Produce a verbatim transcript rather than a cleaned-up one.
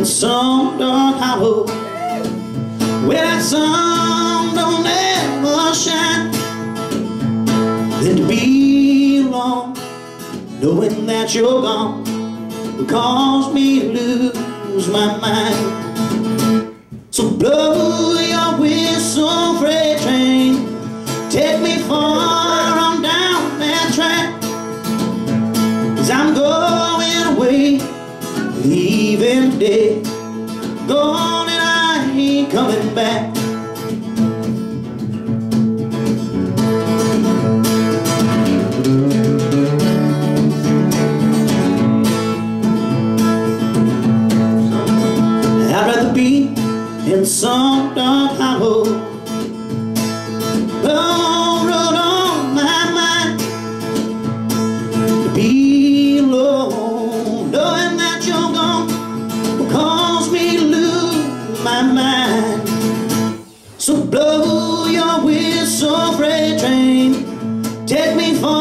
some dark hollow where that sun don't ever shine, than to be alone knowing that you're gone will cause me to lose my mind. So blow your whistle, freight train, take me far on down that track, 'cause I'm going away, leaving today, gone and I ain't coming back. I'd rather be in some dark hollow, long road on my mind, to be alone knowing that you're gone will cause me to lose my mind. So blow your whistle, freight train, take me far